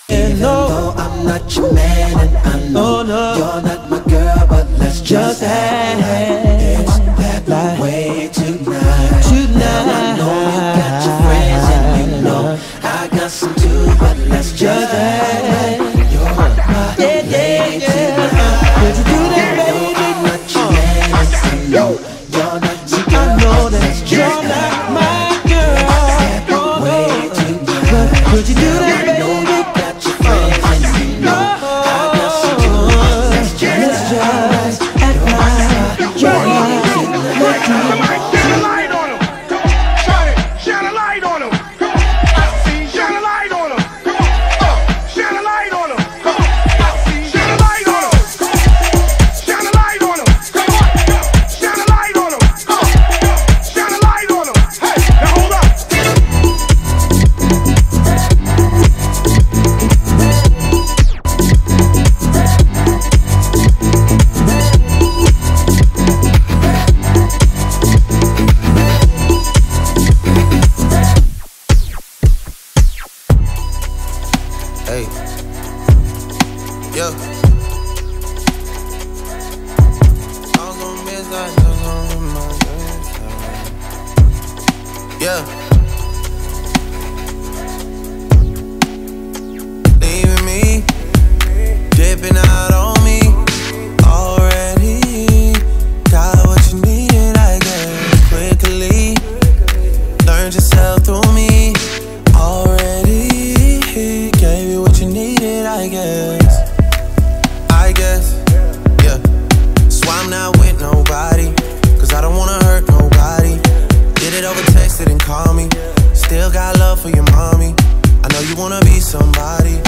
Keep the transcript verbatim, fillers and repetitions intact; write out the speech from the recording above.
Even though I'm not your man and I know you're not my girl, but let's just dance that way tonight. Now I know you got your friends and you know I got some too, but let's just dance. You're my lady tonight. Would you do that, baby? I'm not your man and I know you're not my girl. I know that you're not my girl. Way tonight. But would you do that, baby? Hey, yeah. I'm gonna miss that, I'm gonna miss my yeah. Leaving me, dipping out on me already. Got what you needed, I guess, quickly. Learned yourself through me already. Gave you what you needed, I guess. I guess, yeah. So I'm not with nobody, cause I don't wanna hurt nobody. Did it over text, didn't call me. Still got love for your mommy. I know you wanna be somebody,